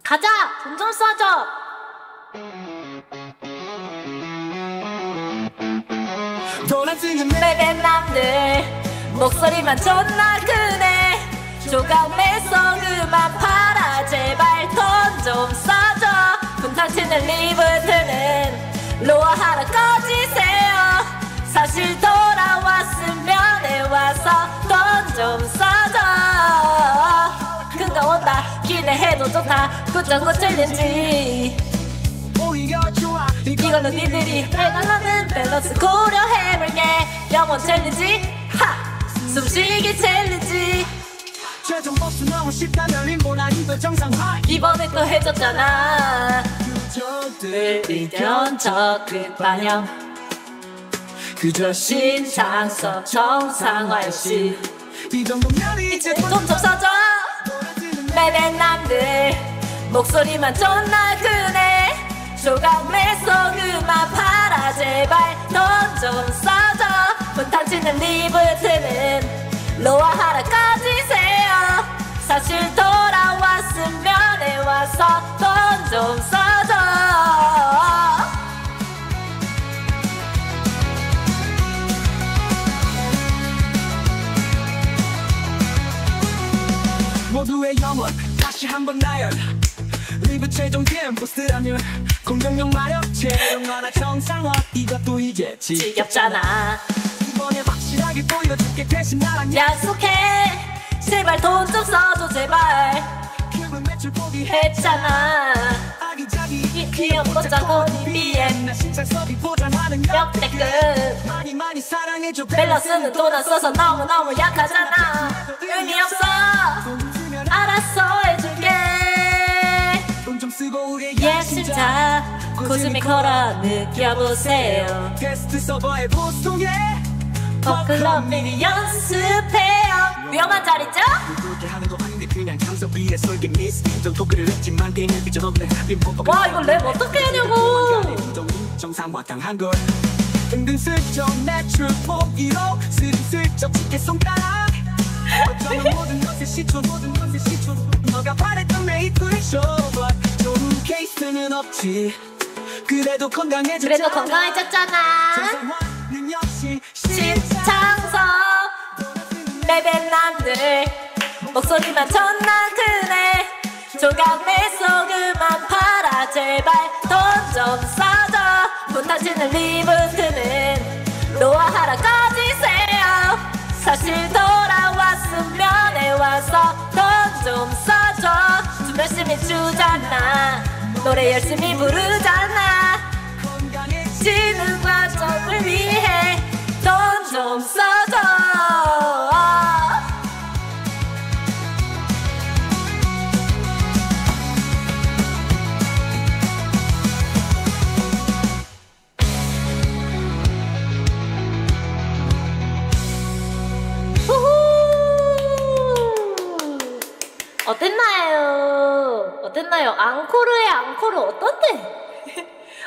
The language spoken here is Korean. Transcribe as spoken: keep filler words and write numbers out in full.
가자! 돈 좀 써줘! 내겐 남들 목소리만 존나 크네. 조각 내서 그만 팔아. 제발 돈 좀 써줘. 분탕치는 리부트는 로아하러 꺼지세요. 사실 돌아왔으면 해와서 돈 좀 써줘. 그가 온다 기대해도 좋다. 구정구 챌린지 이걸로 니들이 해달라는 밸런스 고려해볼게. 영원 챌린지 하! 숨쉬기 챌린지. 최종 보스 너무 쉽다면 림보나 이도 정상화. 이번에 또 해줬잖아. 유저들 의견 적극 반영. 그저 신상서 정상화였지. 이 정도면 이제 돈 좀 써줘. 매된 남들 목소리만 존나 크네. 조각 내서 그만 팔아. 제발 돈 좀 써줘. 분탕치는 리부트는 로아하러 꺼지세요. 사실 돌아왔으면 해와서 돈 좀 써줘. 모두의 영원 다시 한번 나열. 리브 최종 캠퍼스라면 공격력 마력 채용 하나 정상화. 이것도 이제 지겹잖아. 이번에 확실하게 보여줄게. 대신 나랑 약속해. 제발 돈 좀 써줘 제발. 큐브 매출 포기해. 했잖아. 아기자기 귀엽고 짜고 비비엠 나 신상섭이 보장하는 역대급. 많이 많이 사랑해줘. 밸런스는 돈 안 써서 너무너무 약하잖아. 의미 없어. 알았어 해줄게. 돈 좀 쓰고 우리의 예술자 코스미커라 느껴보세요. 게스트 서버에 보송해. 버클럽 미리 연습해요. 위험한 자리죠? 그렇게 하는 거 아닌데 그냥 참석 위에 설계 미스. 좀 토크를 했지만 게임을 삐져놓네. 와 이거 랩 어떻게 하냐고. 정상화 강한 걸 은근슬쩍 매출 포기로 슬슬쩍 찍게 손가락. 어쩌면 모든 것의 시초 모든 것의 시초 너가 바랬던 메이플 쇼바. 좋은 케이스는 없지. 그래도 건강해졌잖아. 그래도 건강해졌잖아. 정상화는 역시 신창섭 매된 남들 목소리만 존나 크네. 조각 내서 그만 팔아. 제발 돈 좀 써줘. 분탕치는 리부트는 로아하러 꺼지세요. 사실 돌아왔으면 해와서 돈 좀 써줘. 좀 열심히 주잖아. 노래 열심히 부르잖아. 건강해지는 과정을 위해 돈 좀 써줘. 어땠나요? 어땠나요? 앙코르의 앙코르 어떤데?